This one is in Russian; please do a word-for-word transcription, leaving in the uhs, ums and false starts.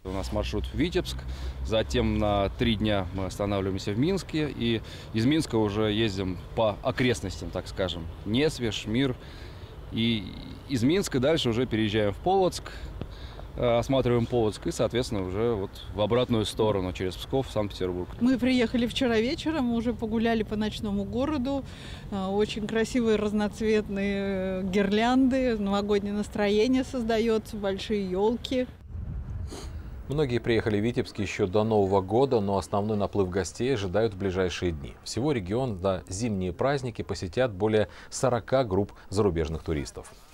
У нас маршрут в Витебск, затем на три дня мы останавливаемся в Минске, и из Минска уже ездим по окрестностям, так скажем, Несвеж, Мир. И из Минска дальше уже переезжаем в Полоцк, осматриваем Полоцк и, соответственно, уже вот в обратную сторону, через Псков, в Санкт-Петербург. Мы приехали вчера вечером, уже погуляли по ночному городу. Очень красивые разноцветные гирлянды, новогоднее настроение создается, большие елки. Многие приехали в Витебск еще до Нового года, но основной наплыв гостей ожидают в ближайшие дни. Всего регион за зимние праздники посетят более сорока групп зарубежных туристов.